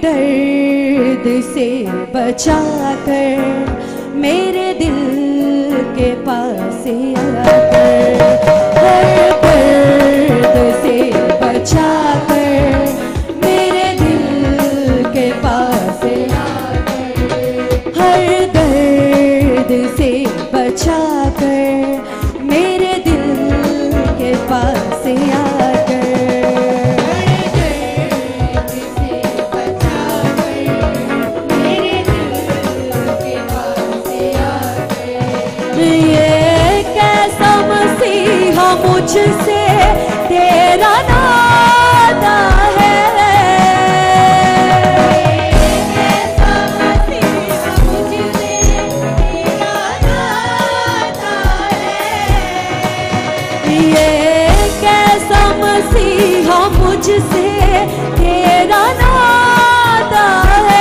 दर्द से बचा कर मेरे दिल के पास आकर, हर दर्द से बचा कर मेरे दिल के पास आकर, हर दर्द से बचा कर मेरे दिल के पास आकर, मुझसे तेरा नाता है, कैसा मसीहा मुझसे तेरा नाता है, ये कैसा मसीहा मुझसे तेरा नाता है,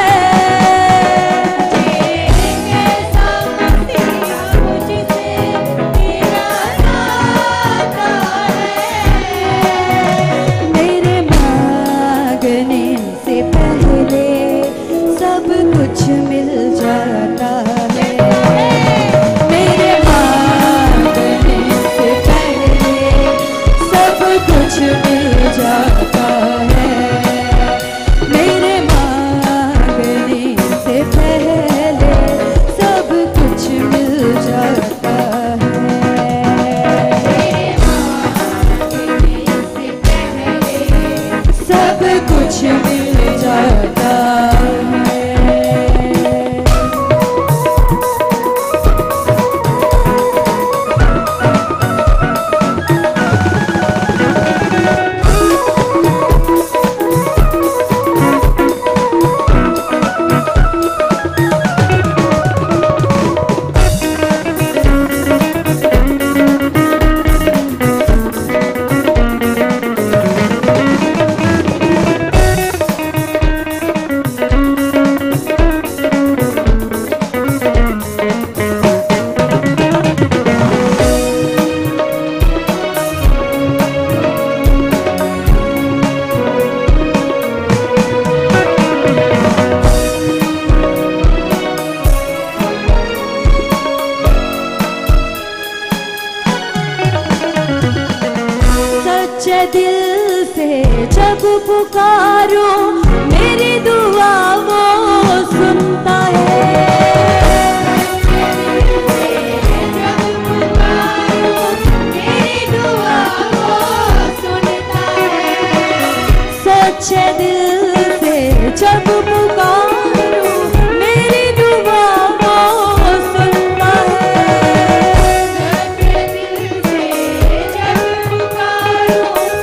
कुछ मिल जाता है, मेरे मांगने से पहले सब कुछ मिल जाता है, मेरे मांगने से पहले सब कुछ मिल जाता है, मेरे मांगने से पहले सब कुछ मिल जाता है। सच्चे दिल से जब पुकारो मेरी दुआ वो सुनता है, जब पुकारो मेरी दुआ वो सुनता है, सच्चे दिल से जब पुकारो मेरी दुआ वो सुनता है, सच्चे दिल से जब पुकारो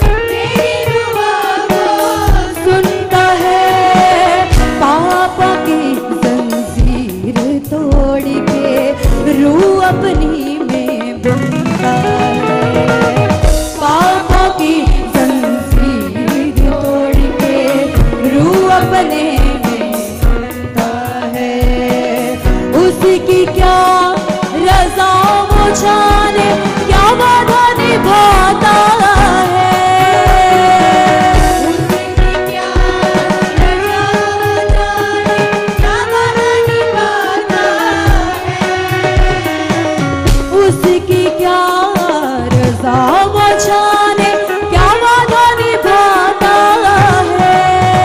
सुनता है, पापों की जंजीर तोड़ के रूह अपनी में बुनता है, पापों की जंजीर तोड़ के रूह अपने में बुनता है, उसकी क्या रज़ा वो जाने क्या वादा निभाता है, उसकी क्या रज़ा वो जाने क्या वादा निभाता है,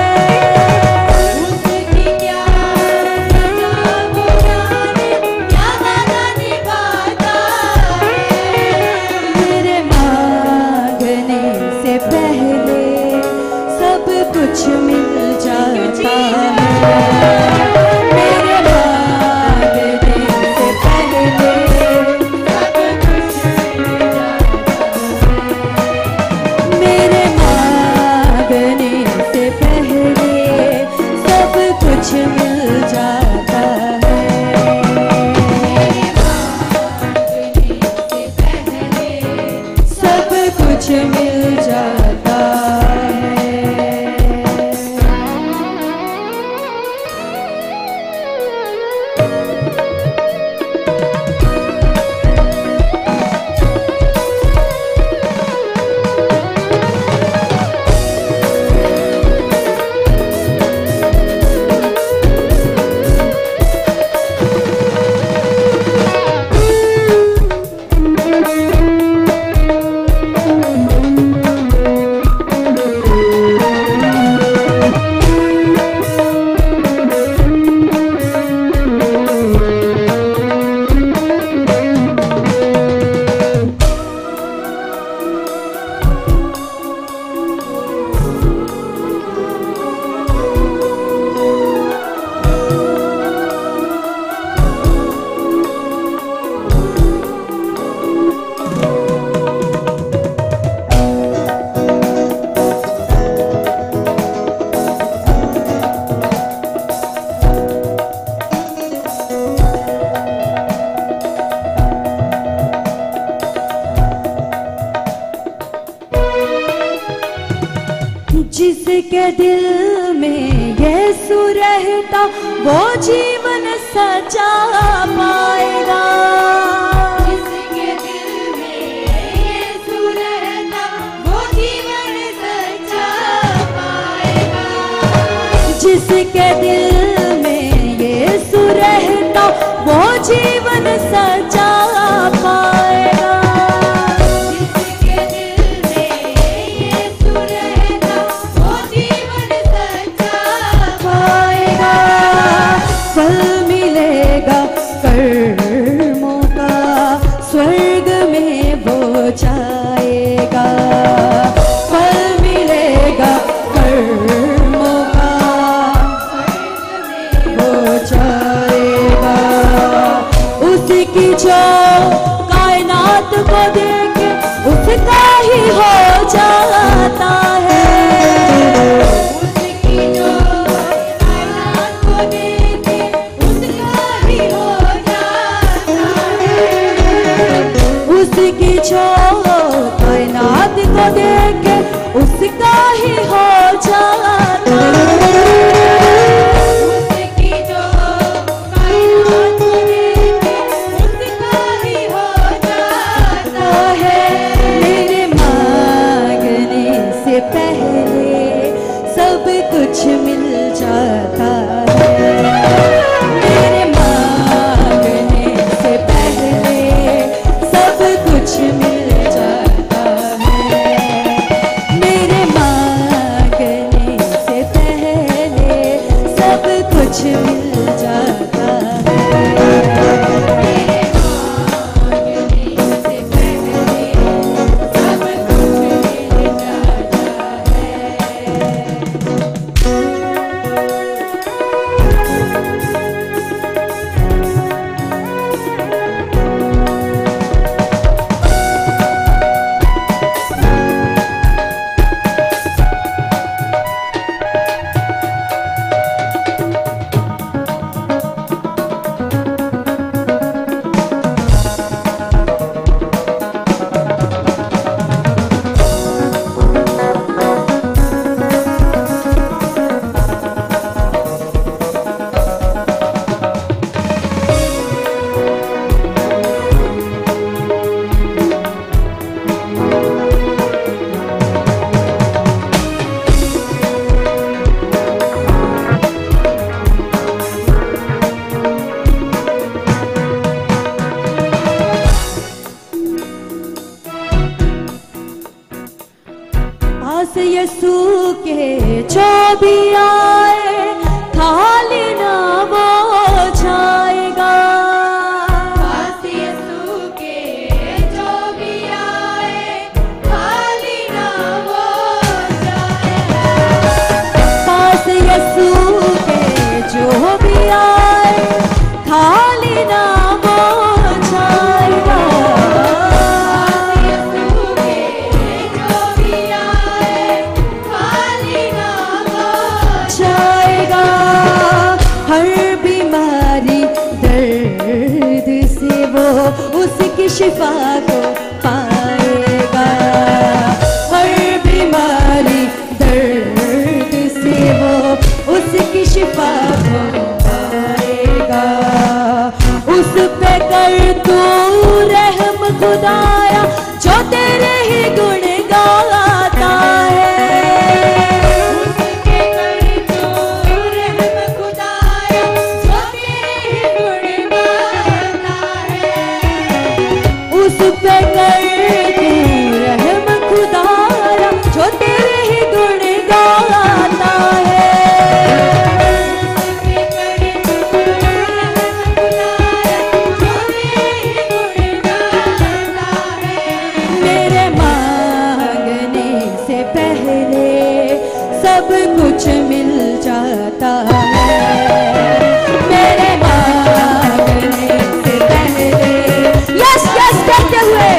उसकी क्या रज़ा वो जाने क्या वादा निभाता है, मेरे मांगने से पहले सब कुछ मिल जाता है, मेरे मांगने से पहले कुछ मिल जाता है, सब कुछ मिल जाता है। वो जीवन सचा पाएगा। जिसके दिल में यीशु रहता वो जीवन सचा पाएगा। जिसके दिल में यीशु रहता वो जीवन सचा पाएगा। जिसके दिल में यीशु रहता वो जीवन सचा पाएगा। फल मिलेगा कर्मों का स्वर्ग में वो जाएगा। फल मिलेगा कर्मों का स्वर्ग में वो जाएगा। उसकी जो कायनात को देखे उसका ही हो जाता है। उसकी जो कायनात को देखे उसका ही हो जाता है। उसकी जो कायनात को देखे उसका ही हो जाता है। उसकी जो कायनात को देखे उसका ही हो जाता है। मेरे मांगने से पहले सब कुछ मिल जाता है। मेरे मांगने से पहले सब कुछ मिल जाता है। मेरे मांगने से पहले सब कुछ मिल जाता है। मेरे मांगने से पहले सब कुछ मिल जाता है। पास यीशु के जो भी आए खाली ना वो जाएगा। पास यीशु के जो भी आए खाली ना वो जाएगा। पास यीशु के जो भी आए खाली ना वो जाएगा। उसकी शिफा को पाएगा। हर बीमारी दर्द से वो उसकी शिफा को पाएगा। उस पे कर तू रहम खुदाया जो तेरे ही गुण गाता है। उस पे कर तू रहम खुदाया जो तेरे ही गुण गाता है। उस पे कर तू रहम खुदाया जो तेरे ही गुण गाता है। उस पे कर तू रहम खुदाया जो तेरे ही गुण गाता है। मेरे मांगने से पहले सब कुछ मिल जाता है। मेरे मांगने से पहले यस यस कहते हुए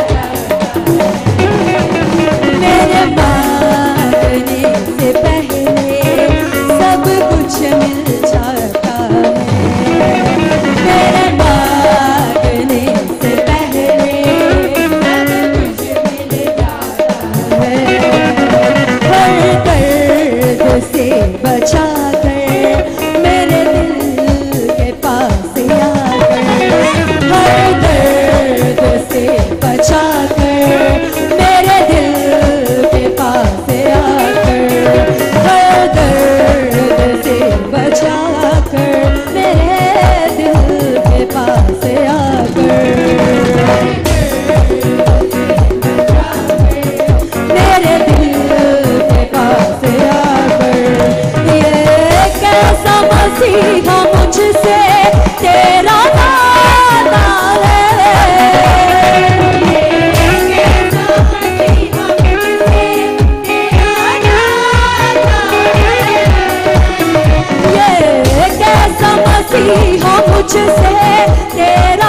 मेरे मांगने से पहले सब कुछ मिल जाता है। मेरे मांगने से पहले सब कुछ मिल जाता है। हर दर्द से बचा कर हो मुझसे तेरा